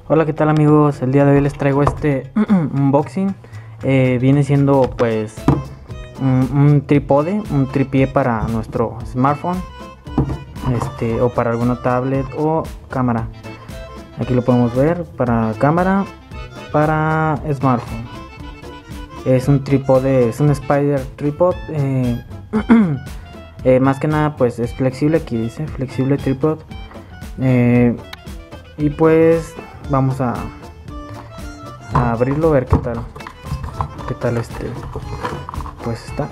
Hola, ¿qué tal amigos? El día de hoy les traigo este unboxing. Viene siendo pues un trípode, un tripié para nuestro smartphone, o para alguna tablet o cámara. Aquí lo podemos ver para cámara, para smartphone. Es un trípode, es un Spider tripod. Más que nada pues es flexible, aquí dice flexible tripod. Y pues vamos a abrirlo, a ver qué tal pues está.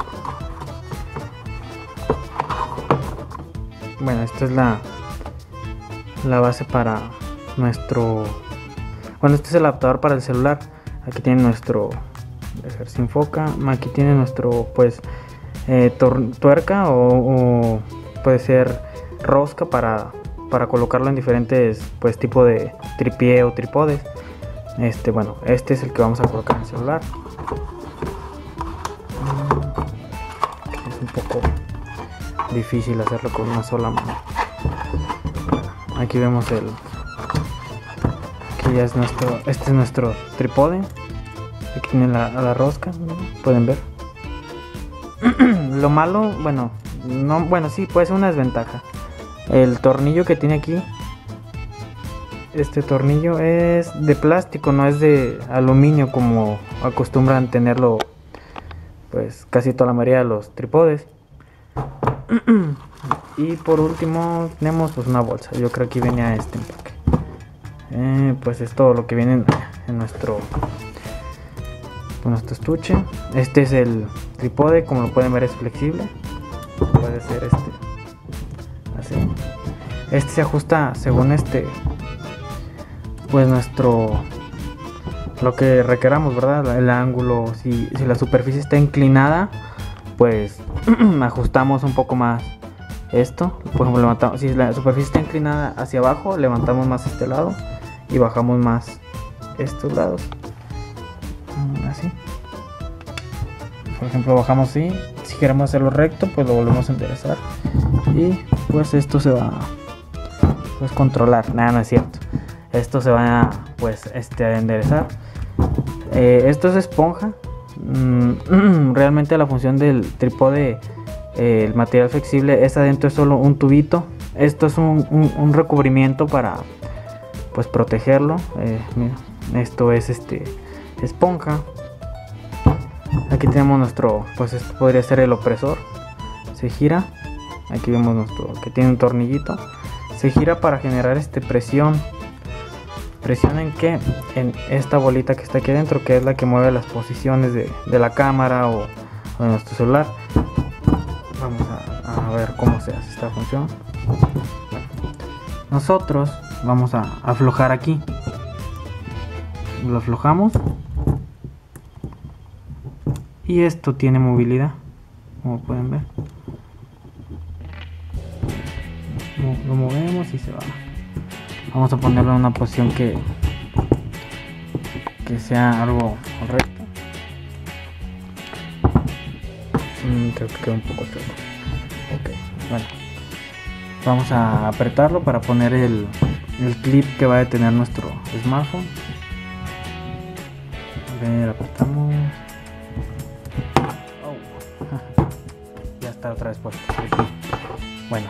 Bueno, esta es la base para nuestro, bueno, este es el adaptador para el celular. Aquí tiene nuestro, a ver si enfoca, aquí tiene nuestro pues tuerca o puede ser rosca para colocarlo en diferentes pues tipo de tripié o trípodes. Bueno, este es el que vamos a colocar en el celular. Es un poco difícil hacerlo con una sola mano. Aquí vemos aquí ya es este es nuestro trípode. Aquí tiene la rosca, ¿no? Pueden ver. Lo malo, bueno, no, bueno, sí, puede ser una desventaja. El tornillo que tiene aquí, este tornillo es de plástico, no es de aluminio como acostumbran tenerlo pues casi toda la mayoría de los trípodes. Y por último tenemos pues una bolsa. Yo creo que aquí venía este empaque. Pues es todo lo que viene en nuestro estuche. Este es el trípode, como lo pueden ver es flexible. Puede ser así. Este se ajusta según pues lo que requeramos, ¿verdad? El ángulo, si la superficie está inclinada, pues ajustamos un poco más esto. Por ejemplo, levantamos, si la superficie está inclinada hacia abajo, levantamos más este lado y bajamos más estos lados, así. Por ejemplo, bajamos así. Si queremos hacerlo recto, pues lo volvemos a enderezar y pues esto se va pues controlar. Nada, no es cierto. Esto se va pues a enderezar. Esto es esponja. Realmente la función del trípode, el material flexible, es adentro es solo un tubito. Esto es un recubrimiento para pues protegerlo. Mira, esto es esponja. Aquí tenemos nuestro, pues esto podría ser el opresor. Se gira. Aquí vemos nuestro que tiene un tornillito. Se gira para generar presión. ¿Presión en qué? En esta bolita que está aquí dentro, que es la que mueve las posiciones de la cámara o de nuestro celular. Vamos a ver cómo se hace esta función. Bueno, nosotros vamos a aflojar aquí. Lo aflojamos. Y esto tiene movilidad, como pueden ver. Lo movemos y se va. Vamos a ponerlo en una posición que sea algo recto. Creo que queda un poco chueco. Ok, bueno. Vamos a apretarlo para poner el clip que va a detener nuestro smartphone. A ver, apretamos. Ya está otra vez puesto. Bueno,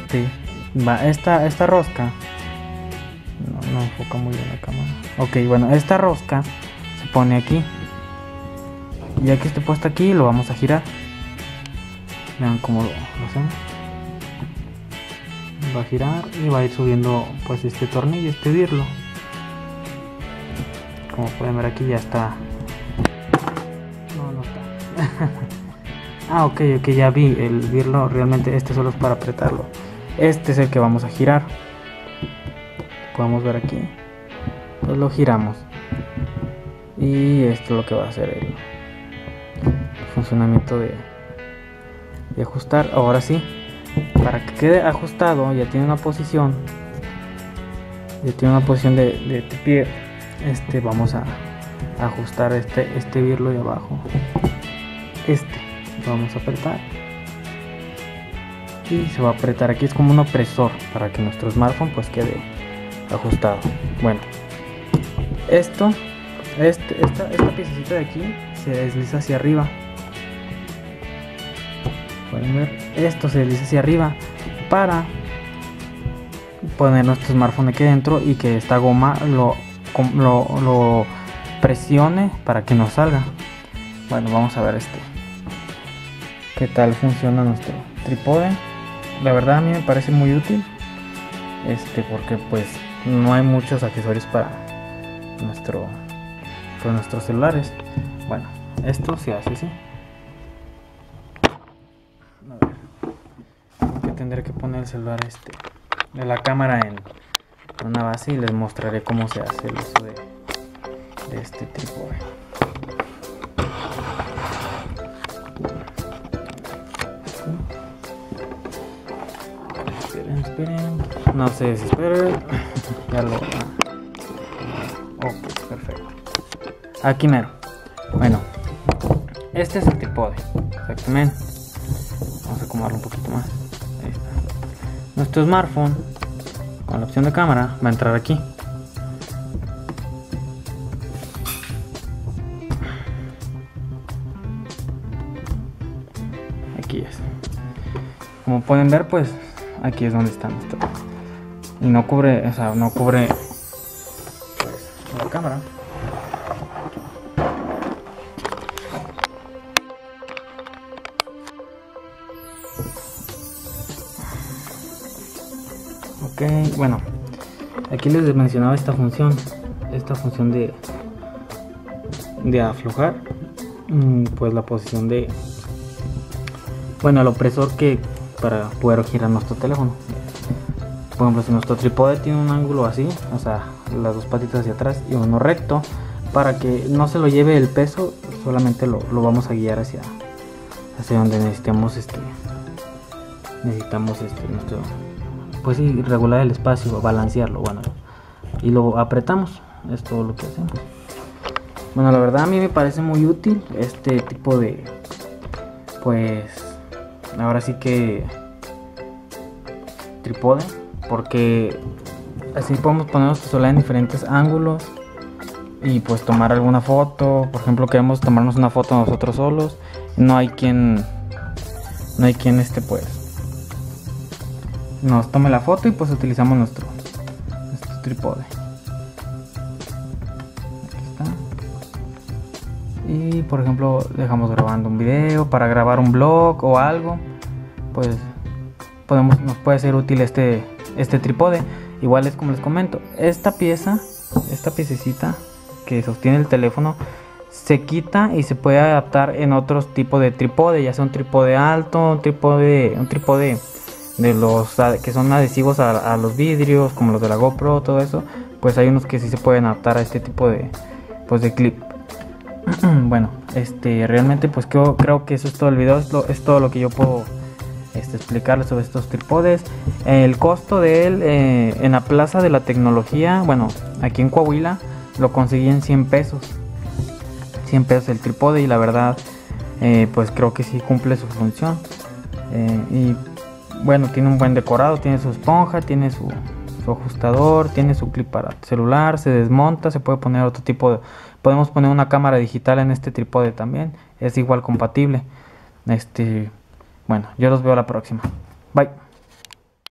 esta rosca no enfoca muy bien la cámara. Ok, bueno, esta rosca se pone aquí. Y ya que esté puesto aquí, lo vamos a girar. Vean cómo lo hacemos. Va a girar y va a ir subiendo pues este tornillo, birlo. Como pueden ver aquí ya está. No está. Ok, ya vi el birlo. Realmente solo es para apretarlo. Este es el que vamos a girar. Podemos ver aquí. Pues lo giramos. Y esto es lo que va a hacer el funcionamiento de ajustar. Ahora sí, para que quede ajustado, ya tiene una posición. De pie. Vamos a ajustar este birlo de abajo. Lo vamos a apretar. Y se va a apretar. Aquí es como un opresor para que nuestro smartphone pues quede ajustado. Bueno, esta piececita de aquí se desliza hacia arriba. Pueden ver, esto se desliza hacia arriba para poner nuestro smartphone aquí dentro y que esta goma lo presione para que nos salga. Bueno, vamos a ver qué tal funciona nuestro trípode. La verdad a mí me parece muy útil, porque pues no hay muchos accesorios para nuestros celulares. Bueno, esto se hace así. A ver, que tendré que poner el celular de la cámara en una base y les mostraré cómo se hace el uso de este trípode. Esperen, no se desesperen. Ya lo. Ok, perfecto. Aquí mero. Bueno, este es el trípode. Exactamente. Vamos a acomodarlo un poquito más. Ahí está. Nuestro smartphone, con la opción de cámara, va a entrar aquí. Aquí es. Como pueden ver, pues aquí es donde está nuestro. Y no cubre, pues, la cámara. Ok, bueno, aquí les mencionaba esta función de aflojar, pues la posición el opresor para poder girar nuestro teléfono. Por ejemplo, si nuestro trípode tiene un ángulo así, o sea, las dos patitas hacia atrás y uno recto, para que no se lo lleve el peso, solamente lo vamos a guiar hacia donde necesitamos nuestro, pues sí, regular el espacio, balancearlo, bueno, y lo apretamos. Es todo lo que hacemos. Bueno, la verdad a mí me parece muy útil este tipo de, pues ahora sí que trípode, porque así podemos poner nuestro celular en diferentes ángulos y pues tomar alguna foto. Por ejemplo, queremos tomarnos una foto nosotros solos, no hay quien pues nos tome la foto y pues utilizamos nuestro trípode. Aquí está. Y por ejemplo dejamos grabando un video, para grabar un vlog o algo, pues nos puede ser útil este trípode. Igual es como les comento, esta piececita que sostiene el teléfono se quita y se puede adaptar en otros tipos de trípode, ya sea un trípode alto, un trípode de los que son adhesivos a los vidrios, como los de la GoPro, todo eso. Pues hay unos que sí se pueden adaptar a este tipo de clip. Bueno, realmente pues creo que eso es todo el video. Es todo lo que yo puedo explicarles sobre estos trípodes. El costo de él en la Plaza de la Tecnología, bueno, aquí en Coahuila, lo conseguí en 100 pesos. 100 pesos el trípode, y la verdad pues creo que sí cumple su función. Y bueno, tiene un buen decorado, tiene su esponja, tiene su ajustador, tiene su clip para celular, se desmonta, se puede poner otro tipo podemos poner una cámara digital en este trípode también, es igual compatible. Bueno, yo los veo a la próxima. Bye.